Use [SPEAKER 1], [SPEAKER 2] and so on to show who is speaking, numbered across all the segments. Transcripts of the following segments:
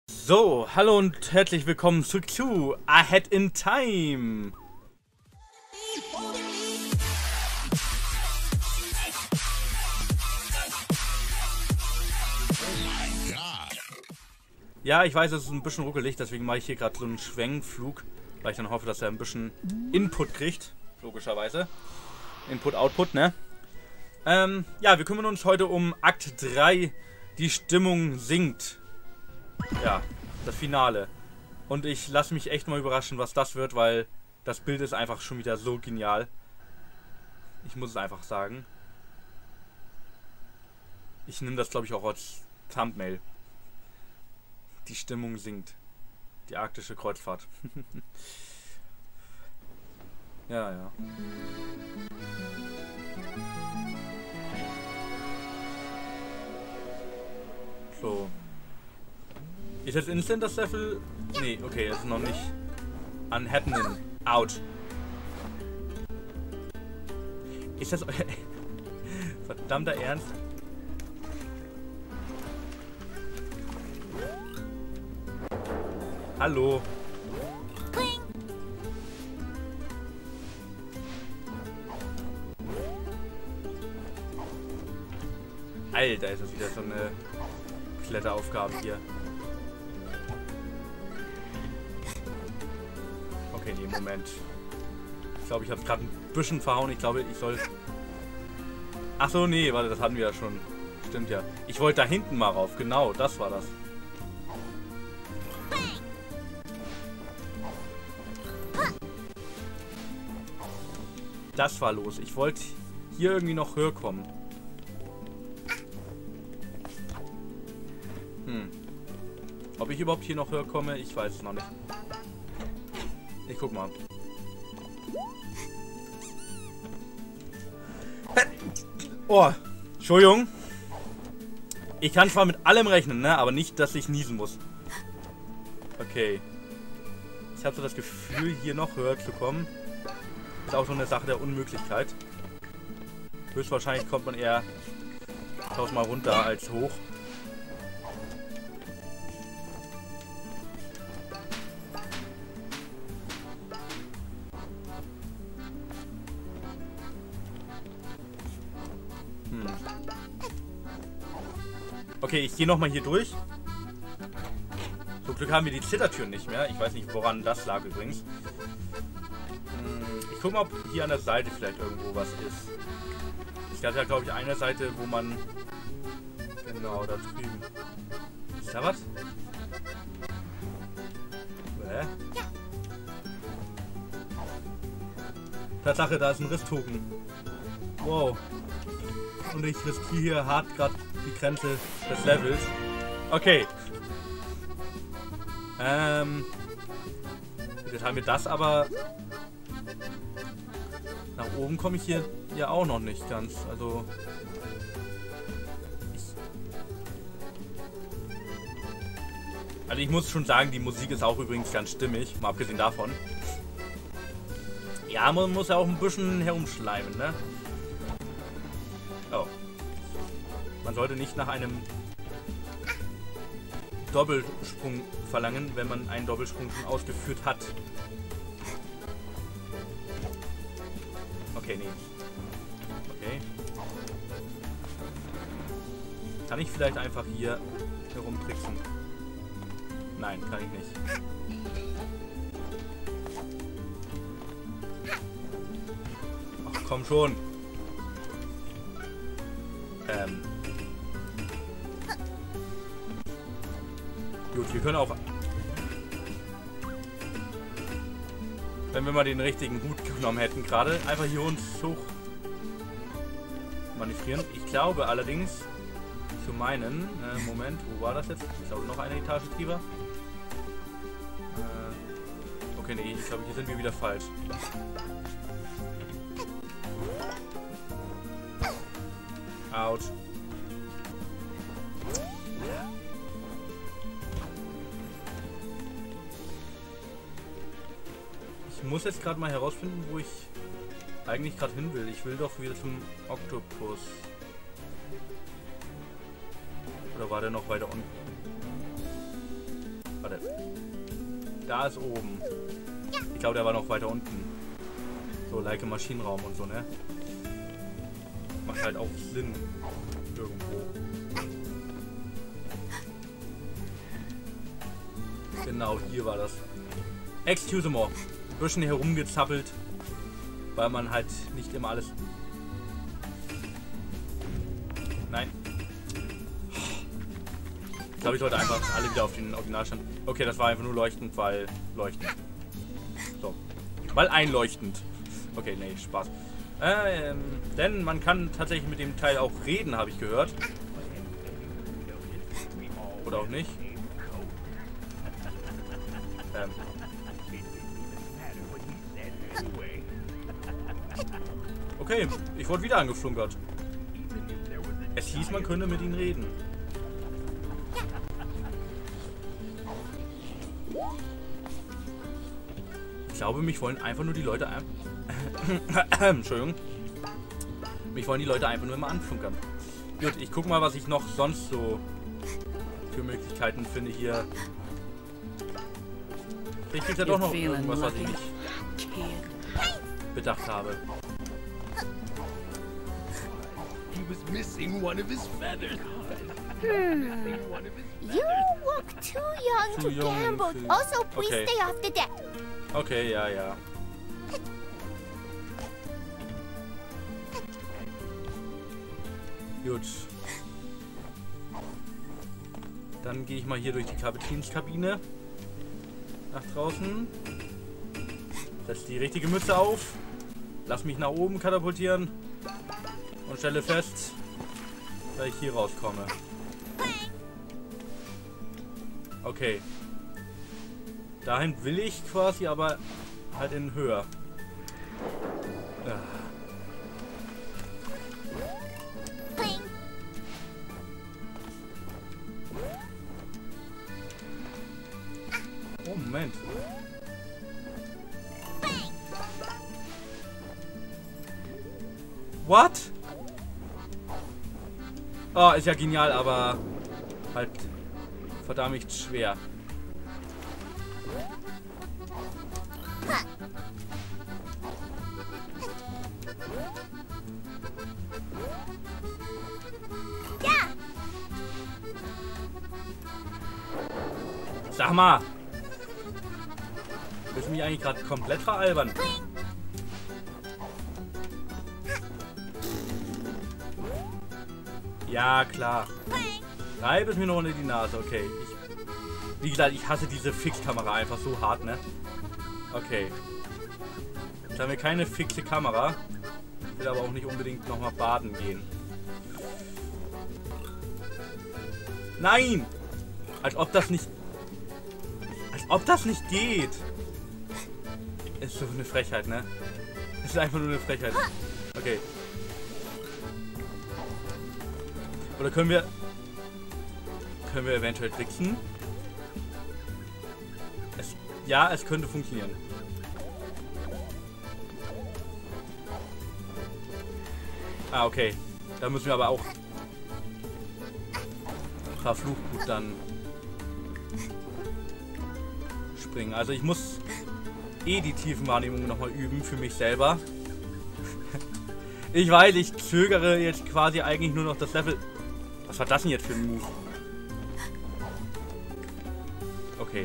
[SPEAKER 1] So, hallo und herzlich willkommen zurück zu Ahead in Time. Ja, ich weiß, es ist ein bisschen ruckelig, deswegen mache ich hier gerade so einen Schwenkflug, weil ich dann hoffe, dass er ein bisschen Input kriegt, logischerweise. Input, Output, ne? Ja, wir kümmern uns heute um Akt 3, die Stimmung sinkt. Ja, das Finale. Und ich lasse mich echt mal überraschen, was das wird, weil das Bild ist einfach schon wieder so genial. Ich muss es einfach sagen. Ich nehme das, glaube ich, auch als Thumbnail. Die Stimmung sinkt. Die arktische Kreuzfahrt. Ja, ja. So. Ist jetzt instant das Level? Nee, okay, das ist noch nicht unhappening. Out. Ist das euer verdammter Ernst? Hallo. Alter, ist das wieder so eine Kletteraufgabe hier. Okay, nee, Moment. Ich glaube, ich habe gerade ein bisschen verhauen. Ich glaube, ich soll... Ach so, nee, warte, das hatten wir ja schon. Stimmt ja. Ich wollte da hinten mal rauf. Genau, das war das. Das war los. Ich wollte hier irgendwie noch höher kommen. Ob ich überhaupt hier noch höher komme, ich weiß es noch nicht. Ich guck mal. Oh, Entschuldigung. Ich kann zwar mit allem rechnen, ne, aber nicht, dass ich niesen muss. Okay. Ich habe so das Gefühl, hier noch höher zu kommen. Ist auch so eine Sache der Unmöglichkeit. Höchstwahrscheinlich kommt man eher tausendmal runter als hoch. Okay, ich gehe nochmal hier durch. Zum Glück haben wir die Zittertüren nicht mehr. Ich weiß nicht, woran das lag übrigens. Ich gucke mal, ob hier an der Seite vielleicht irgendwo was ist. Es gab ja, glaube ich, eine Seite, wo man... Genau, da drüben. Ist da was? Hä? Tatsache, da ist ein Risstoken. Wow. Und ich riskiere hier hart gerade die Grenze des Levels. Okay. Jetzt haben wir das, aber nach oben komme ich hier ja auch noch nicht ganz. Also ich muss schon sagen, die Musik ist auch übrigens ganz stimmig, mal abgesehen davon. Ja, man muss ja auch ein bisschen herumschleimen, ne? Oh. Man sollte nicht nach einem Doppelsprung verlangen, wenn man einen Doppelsprung schon ausgeführt hat. Okay, nee. Okay. Kann ich vielleicht einfach hier herumtricksen? Nein, kann ich nicht. Ach, komm schon. Gut, wir können auch... Wenn wir mal den richtigen Hut genommen hätten gerade, einfach hier uns hoch manövrieren. Ich glaube allerdings zu meinen... Moment, wo war das jetzt? Ich glaube noch eine Etage tiefer. Okay, nee, ich glaube hier sind wir wieder falsch. Out. Ich muss jetzt gerade mal herausfinden, wo ich eigentlich gerade hin will. Ich will doch wieder zum Oktopus. Oder war der noch weiter unten? Warte. Da ist oben. Ich glaube, der war noch weiter unten. So, like Maschinenraum und so, ne? Macht halt auch Sinn. Irgendwo. Genau, hier war das. Excuse me. Ein bisschen herumgezappelt. Weil man halt nicht immer alles... Nein. Ich glaube, ich sollte einfach alle wieder auf den Originalstand. Okay, das war einfach nur leuchtend, weil leuchtend. So. Weil einleuchtend. Okay, nee, Spaß. Denn man kann tatsächlich mit dem Teil auch reden, habe ich gehört. Oder auch nicht. Okay, ich wurde wieder angeflunkert. Es hieß, man könne mit ihnen reden. Ich glaube, mich wollen einfach nur die Leute... Entschuldigung. Mich wollen die Leute einfach nur immer anflunkern. Gut, ich guck mal, was ich noch sonst so für Möglichkeiten finde hier. Vielleicht gibt es ja doch noch irgendwas, was ich nicht bedacht habe.
[SPEAKER 2] You look too young to gamble. Also, please stay off the deck.
[SPEAKER 1] Okay, ja, ja. Gut. Dann gehe ich mal hier durch die Kapitänskabine. Nach draußen. Setz die richtige Mütze auf. Lass mich nach oben katapultieren. Und stelle fest, dass ich hier rauskomme. Okay. Dahin will ich quasi, aber halt in höher. Oh, Moment. What? Oh, ist ja genial, aber halt verdammt schwer. Sag mal! Willst du mich eigentlich gerade komplett veralbern? Ja, klar. Reib es mir noch unter die Nase, okay. Wie gesagt, ich hasse diese Fixkamera einfach so hart, ne? Okay. Jetzt haben wir keine fixe Kamera. Ich will aber auch nicht unbedingt nochmal baden gehen. Nein! Als ob das nicht... Als ob das nicht geht! Ist so eine Frechheit, ne? Ist einfach nur eine Frechheit. Okay. Oder können wir eventuell tricksen? Ja, es könnte funktionieren. Ah, okay. Da müssen wir aber auch verflucht gut dann springen. Also ich muss die Tiefenwahrnehmung nochmal üben für mich selber. Ich weiß, ich zögere jetzt quasi eigentlich nur noch das Level... Was war das denn jetzt für ein Move? Okay.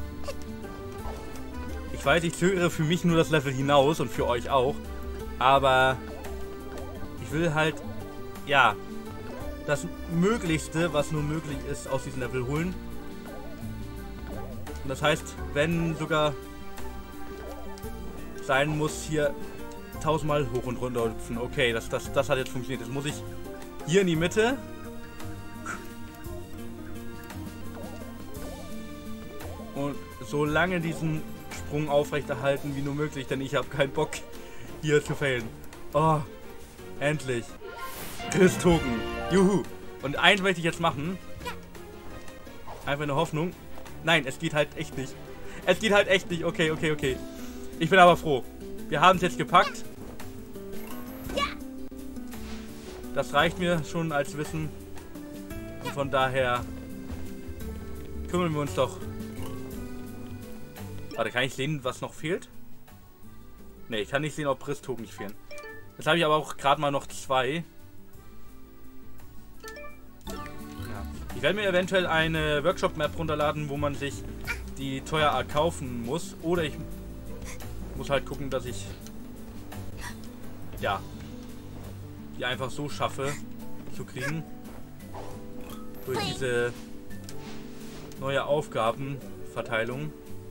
[SPEAKER 1] Ich weiß, ich zögere für mich nur das Level hinaus und für euch auch. Aber ich will halt, ja, das Möglichste, was nur möglich ist, aus diesem Level holen. Und das heißt, wenn sogar sein muss, hier 1000-mal hoch und runter hüpfen. Okay, das hat jetzt funktioniert. Jetzt muss ich hier in die Mitte. Und so lange diesen Sprung aufrechterhalten wie nur möglich, denn ich habe keinen Bock, hier zu failen. Oh, endlich. Chris-Token. Juhu. Und eins möchte ich jetzt machen. Einfach eine Hoffnung. Nein, es geht halt echt nicht. Es geht halt echt nicht. Okay, okay, okay. Ich bin aber froh. Wir haben es jetzt gepackt. Das reicht mir schon als Wissen. Und von daher kümmern wir uns doch Warte, kann ich sehen, was noch fehlt? Ne, ich kann nicht sehen, ob Bristogen nicht fehlen. Jetzt habe ich aber auch gerade mal noch 2. Ja. Ich werde mir eventuell eine Workshop-Map runterladen, wo man sich die teuer erkaufen muss. Oder ich muss halt gucken, dass ich ja die einfach so schaffe zu kriegen. Durch diese neue Aufgabenverteilung.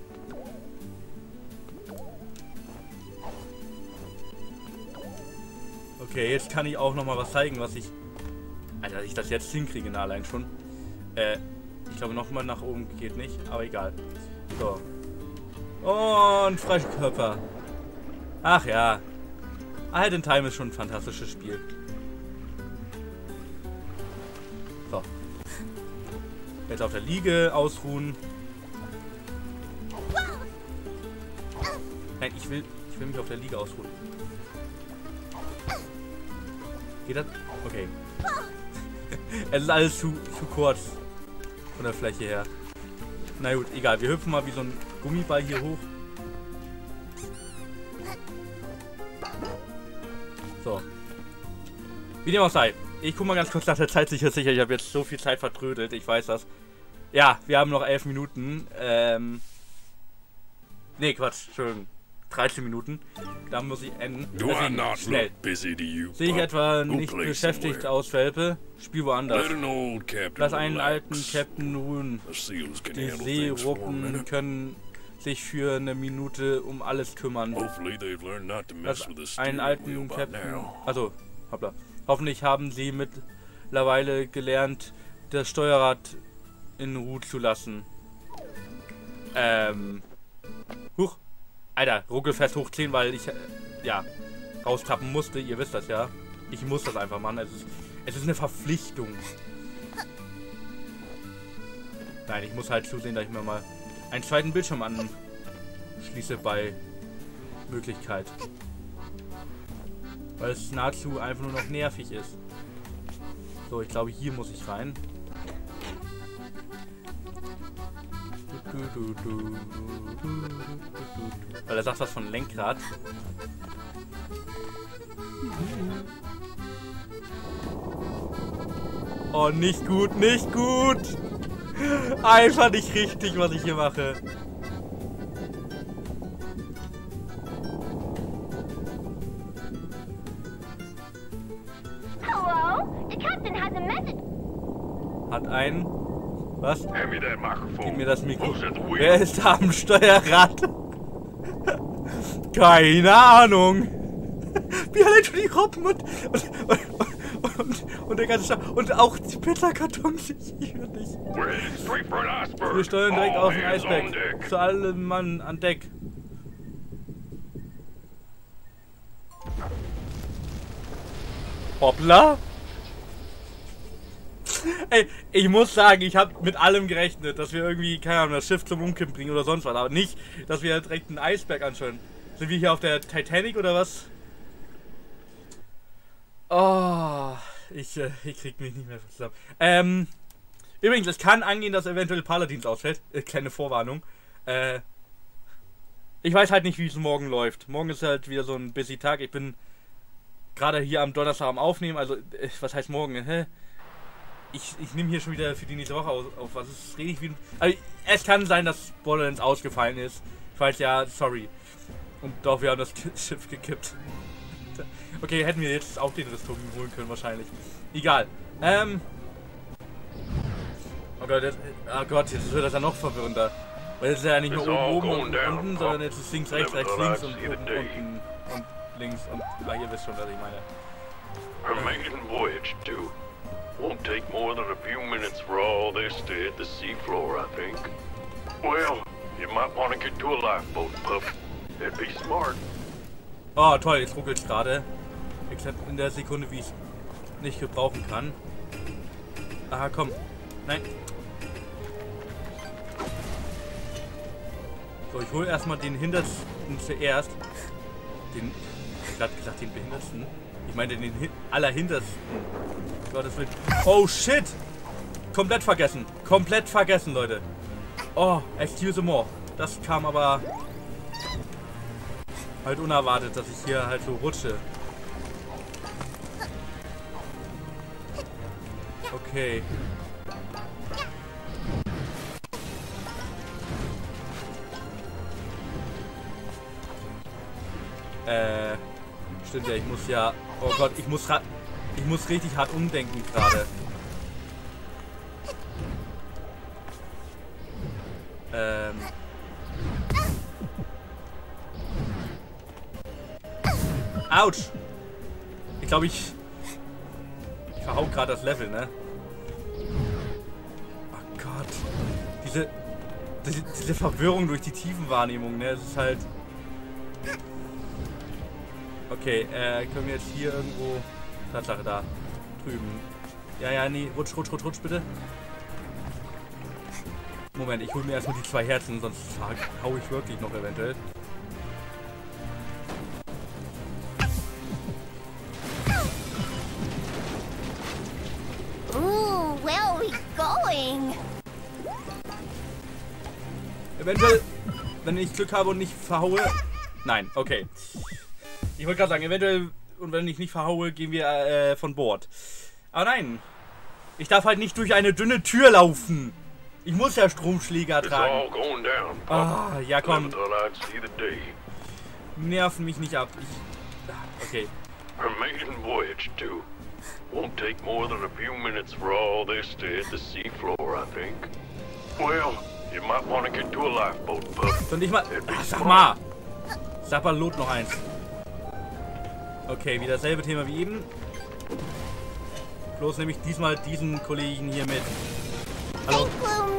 [SPEAKER 1] Okay, jetzt kann ich auch noch mal was zeigen, was ich... Alter, dass ich das jetzt hinkriege, na, allein schon. Ich glaube, noch mal nach oben geht nicht, aber egal. So. Und Freikörper. Ach ja. Halt in Time ist schon ein fantastisches Spiel. So. Jetzt auf der Liege ausruhen. Nein, ich will mich auf der Liege ausruhen. Geht das? Okay. Es ist alles zu kurz von der Fläche her. Na gut, egal. Wir hüpfen mal wie so ein Gummiball hier hoch. So. Wie dem auch sei. Ich guck mal ganz kurz nach der Zeit. Sicher. Ich habe jetzt so viel Zeit vertrödelt. Ich weiß das. Ja, wir haben noch 11 Minuten. Nee, Quatsch. Entschuldigung. 13 Minuten. Da muss ich enden. Deswegen schnell. Sehe ich etwa nicht beschäftigt aus, Welpe? Spiel woanders. Lass einen alten Captain ruhen. Die Seeruppen können sich für eine Minute um alles kümmern. Lass einen alten Captain... Also, hoppla. Hoffentlich haben sie mittlerweile gelernt, das Steuerrad in Ruhe zu lassen. Huch. Alter, ruckelfest hochziehen, weil ich, ja, raustappen musste. Ihr wisst das ja. Ich muss das einfach machen. Es ist eine Verpflichtung. Nein, ich muss halt zusehen, dass ich mir mal einen zweiten Bildschirm anschließe bei Möglichkeit. Weil es nahezu einfach nur noch nervig ist. So, ich glaube, hier muss ich rein. Weil er sagt was von Lenkrad. Oh, nicht gut, nicht gut. Einfach nicht richtig, was ich hier mache.
[SPEAKER 2] Hello, the captain has a message.
[SPEAKER 1] Hat einen... Was? Gib mir das Mikro.
[SPEAKER 3] Wer
[SPEAKER 1] Wer ist da am Steuerrad? Keine Ahnung. Wie allein schon die Robben und der ganze und auch die Pizzakartons. Ich höre nicht. Wir steuern direkt auf den Eisberg. Zu allem Mann an Deck. Hoppla. Ey, ich muss sagen, ich habe mit allem gerechnet, dass wir irgendwie, keine Ahnung, das Schiff zum Umkippen bringen oder sonst was, aber nicht, dass wir direkt einen Eisberg anschauen. Sind wir hier auf der Titanic oder was? Oh, ich krieg mich nicht mehr zusammen. Übrigens, es kann angehen, dass eventuell Paladins ausfällt. Kleine Vorwarnung. Ich weiß halt nicht, wie es morgen läuft. Morgen ist halt wieder so ein busy Tag. Ich bin gerade hier am Donnerstag am Aufnehmen, also, was heißt morgen? Hä? Ich nehme hier schon wieder für die nächste Woche auf. Was ist, rede ich wie... Also, es kann sein, dass Borderlands ausgefallen ist. Falls ja, sorry. Und doch, wir haben das Schiff gekippt. Okay, hätten wir jetzt auch den Rüstung holen können, wahrscheinlich. Egal. Oh Gott, jetzt wird das ja noch verwirrender. Weil jetzt ist ja nicht nur oben und unten, sondern jetzt ist links, rechts, links und oben, unten und links und... ihr wisst schon, was ich meine.
[SPEAKER 3] Amazing voyage, too. Won't take more than a few minutes for all this to hit the seafloor, I think. Well, you might want to get to a lifeboat, pup. That'd be smart.
[SPEAKER 1] Oh, toll, jetzt ruckelt es gerade. Exakt in der Sekunde, wie ich es nicht gebrauchen kann. Aha, komm. Nein. So, ich hole erstmal den Hintersten zuerst. Den... Ich hab gerade gesagt, den Behindertsten. Ich meine den Allerhintersten. Gottes Willen. Oh, shit! Komplett vergessen. Komplett vergessen, Leute. Oh, excuse more. Das kam aber halt unerwartet, dass ich hier halt so rutsche. Okay. Stimmt ja, ich muss ja... Oh Gott, ich muss richtig hart umdenken gerade. Autsch! Ich glaube, ich verhau gerade das Level, ne? Oh Gott. Diese Verwirrung durch die Tiefenwahrnehmung, ne? Es ist halt... Okay, können wir jetzt hier irgendwo... Tatsache, da. Drüben. Ja, nee. Rutsch, bitte. Moment, ich hole mir erstmal die 2 Herzen, sonst hau ich wirklich noch eventuell.
[SPEAKER 2] Ooh, where are we going?
[SPEAKER 1] Eventuell, wenn ich Glück habe und nicht verhaue... Nein, okay. Ich wollte gerade sagen, eventuell, und wenn ich nicht verhaue, gehen wir von Bord. Aber nein. Ich darf halt nicht durch eine dünne Tür laufen. Ich muss ja Stromschläger tragen. Ah, ja komm. Nerven mich nicht ab. Okay.
[SPEAKER 3] Her maiden voyage too. Won't take more than a few minutes for all this to hit the seafloor, I think. Well, you might want to get to a lifeboat, pup.
[SPEAKER 1] Und ich mal... Ach, sag mal. Sapperlot noch eins. Okay, wieder dasselbe Thema wie eben. Bloß nehme ich diesmal diesen Kollegen hier mit. Hallo.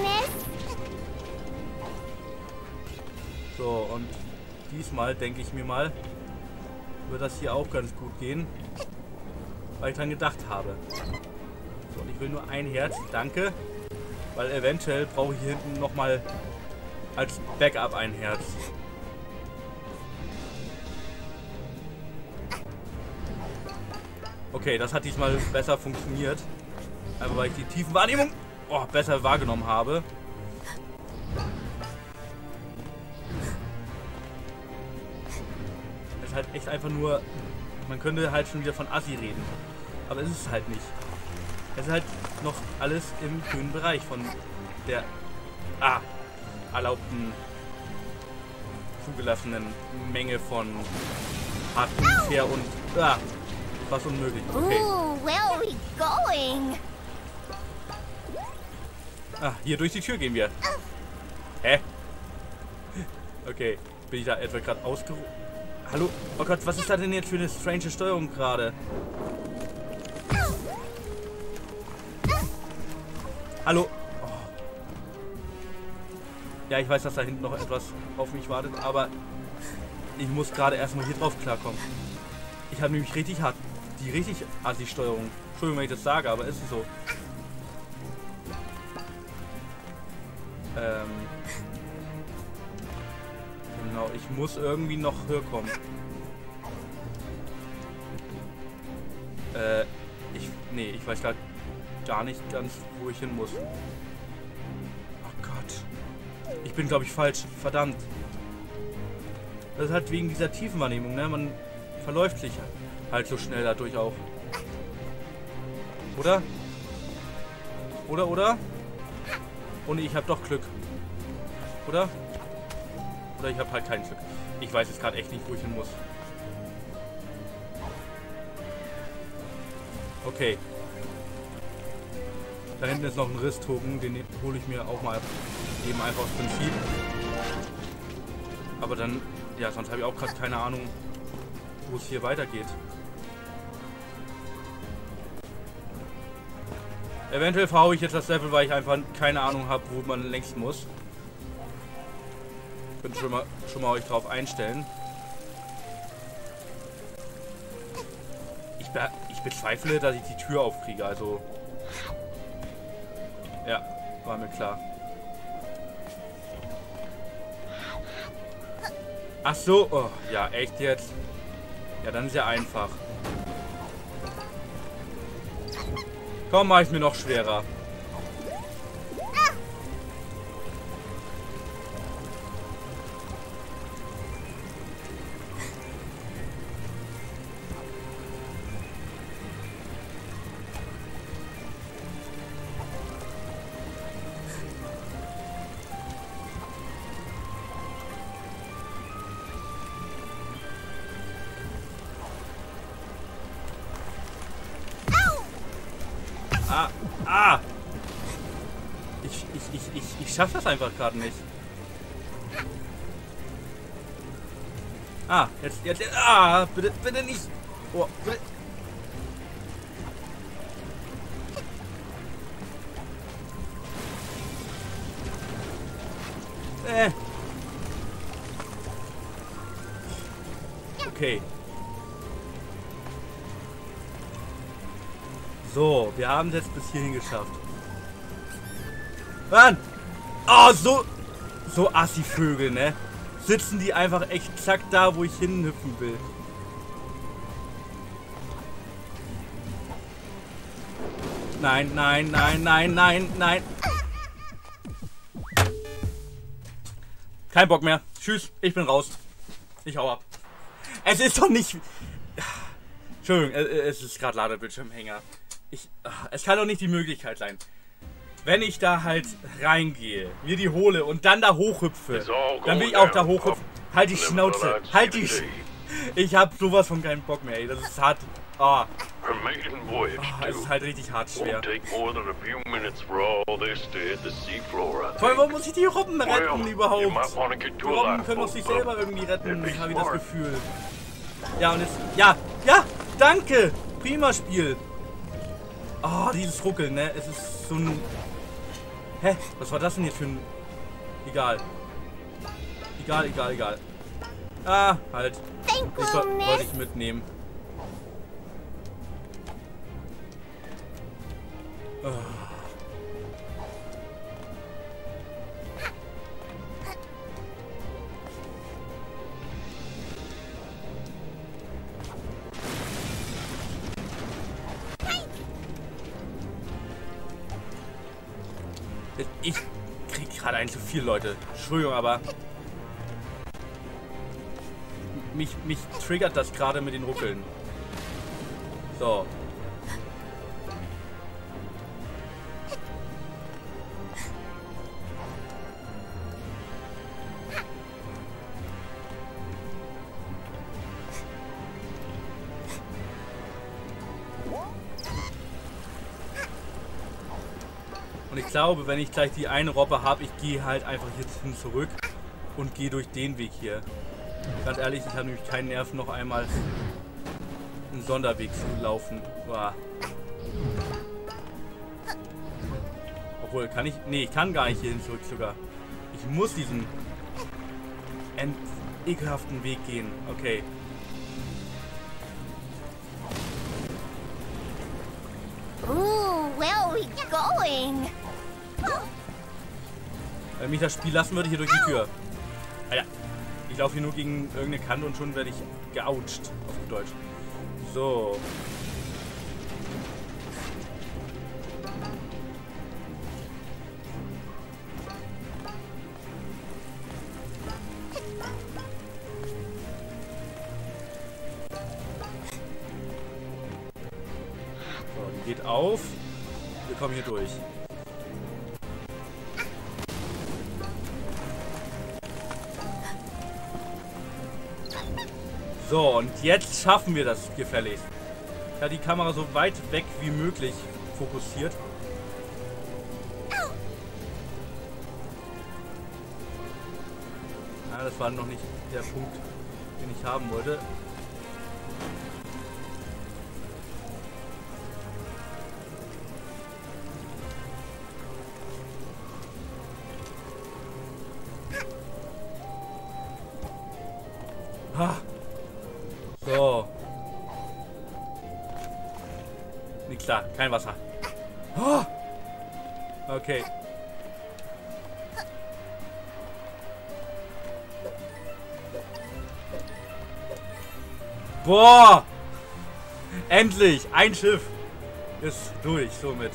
[SPEAKER 1] So, und diesmal denke ich mir mal, wird das hier auch ganz gut gehen. Weil ich dran gedacht habe. So, und ich will nur ein Herz, danke. Weil eventuell brauche ich hier hinten nochmal als Backup ein Herz. Okay, das hat diesmal besser funktioniert. Einfach weil ich die Tiefenwahrnehmung besser wahrgenommen habe. Es ist halt echt einfach nur... Man könnte halt schon wieder von Assi reden. Aber es ist halt nicht. Es ist halt noch alles im grünen Bereich von der erlaubten, zugelassenen Menge von Hardware und fast unmöglich. Okay.
[SPEAKER 2] Ooh, where are we going?
[SPEAKER 1] Hier durch die Tür gehen wir. Hä? Okay, bin ich da etwa gerade ausgerufen? Hallo? Oh Gott, was ist da denn jetzt für eine strange Steuerung gerade? Hallo? Oh. Ja, ich weiß, dass da hinten noch etwas auf mich wartet, aber ich muss gerade erstmal hier drauf klarkommen. Ich habe nämlich richtig hart, die Assi-Steuerung. Entschuldigung, wenn ich das sage, aber ist es so. Genau, ich muss irgendwie noch höher kommen. Ich weiß gerade gar nicht ganz, wo ich hin muss. Oh Gott. Ich bin, glaube ich, falsch. Verdammt. Das ist halt wegen dieser Tiefenwahrnehmung, ne? Man verläuft sich halt so schnell dadurch auch. Oder? Oder? Oh ne, ich habe doch Glück. Oder? Oder ich habe halt kein Glück. Ich weiß jetzt gerade echt nicht, wo ich hin muss. Okay. Da hinten ist noch ein Risstoken, den hole ich mir auch mal eben einfach aus Prinzip. Aber dann, ja, sonst habe ich auch gerade keine Ahnung, wo es hier weitergeht. Eventuell verhaue ich jetzt das Level, weil ich einfach keine Ahnung habe, wo man längst muss. Könnt schon mal euch drauf einstellen. Ich bezweifle, dass ich die Tür aufkriege, also... Ja, war mir klar. Ach so, oh, ja, echt jetzt? Ja, dann ist ja einfach. Komm, mach ich mir noch schwerer. Ah! Ich schaff das einfach gerade nicht. Ah, jetzt, bitte, bitte nicht. Oh, bitte. Okay. So, wir haben es jetzt bis hierhin geschafft. Mann! Oh, so Assi-Vögel, ne? Sitzen die einfach exakt da, wo ich hinhüpfen will. Nein, nein, nein, nein, nein, nein. Kein Bock mehr. Tschüss, ich bin raus. Ich hau ab. Es ist doch nicht... Entschuldigung, es ist gerade Ladebildschirmhänger. Es kann doch nicht die Möglichkeit sein, wenn ich da halt reingehe, mir die hole und dann da hochhüpfe, dann will ich auch da hochhüpfen. Halt die Schnauze. Halt die Ich hab sowas von keinen Bock mehr, ey. Das ist hart. Oh. Es ist halt richtig hart schwer. Vor allem, warum muss ich die Robben retten überhaupt? Die Robben können doch sich selber irgendwie retten, habe ich das Gefühl. Ja, und jetzt... Ja, danke! Prima Spiel. Oh, dieses Ruckeln, ne? Es ist so ein... Hä? Was war das denn jetzt für ein... Egal. Egal. Ah, halt. Ich wollte ich mitnehmen. Oh. Ich krieg gerade ein zu viel, Leute. Entschuldigung, aber mich triggert das gerade mit den Ruckeln. So. Und ich glaube, wenn ich gleich die eine Robbe habe, ich gehe halt einfach jetzt hin zurück und gehe durch den Weg hier. Ganz ehrlich, ich habe nämlich keinen Nerv, noch einmal einen Sonderweg zu laufen. Boah. Obwohl, kann ich... Nee, ich kann gar nicht hierhin zurück sogar. Ich muss diesen ekelhaften Weg gehen. Okay.
[SPEAKER 2] Ooh, where are we going?
[SPEAKER 1] Wenn mich das Spiel lassen würde, hier durch die Tür. Alter, ich laufe hier nur gegen irgendeine Kante und schon werde ich geoucht, auf gut Deutsch. So. So, die geht auf. Wir kommen hier durch. So, und jetzt schaffen wir das gefälligst. Ich habe die Kamera so weit weg wie möglich fokussiert. Ah, das war noch nicht der Punkt, den ich haben wollte. Ah. So. Nee, klar, kein Wasser. Oh. Okay. Boah! Endlich! Ein Schiff ist durch, somit.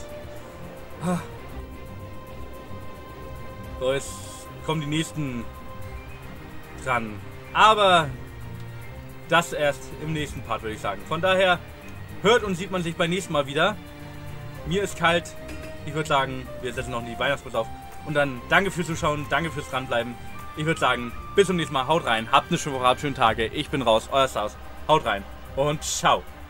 [SPEAKER 1] So, jetzt kommen die nächsten dran. Aber das erst im nächsten Part, würde ich sagen. Von daher hört und sieht man sich beim nächsten Mal wieder. Mir ist kalt. Ich würde sagen, wir setzen noch die Weihnachtsmütze auf. Und dann danke fürs Zuschauen, danke fürs Dranbleiben. Ich würde sagen, bis zum nächsten Mal. Haut rein, habt eine schöne Woche, habt schöne Tage. Ich bin raus, euer Staus. Haut rein und ciao.